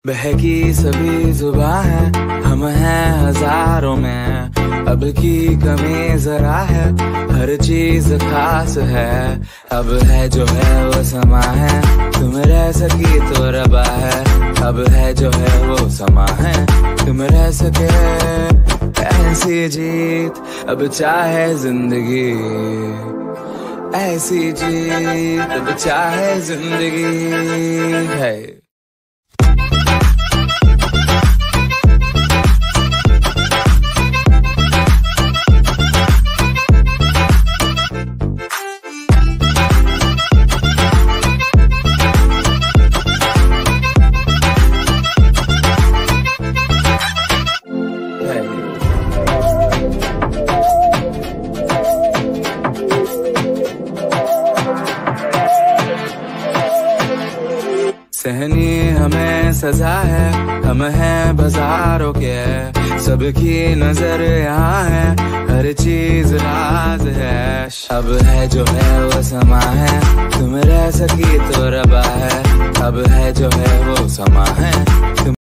बहकी सभी जुबां है, हम हैं हजारों में। अब की कमी जरा है, हर चीज खास है। अब है जो है वो समा है, तुम रह सकी तो रबा है। अब है जो है वो समा है, तुम रह सके ऐसी जीत। अब चाहे जिंदगी ऐसी जीत, अब चाहे जिंदगी है। सहनी हमें सजा है, हम हैं बाजारों के। सबकी नजर यहाँ है, हर चीज राज है। अब है जो है वो समा है, तुम रह सकी तो रबा है। अब है जो है वो समा है, तुम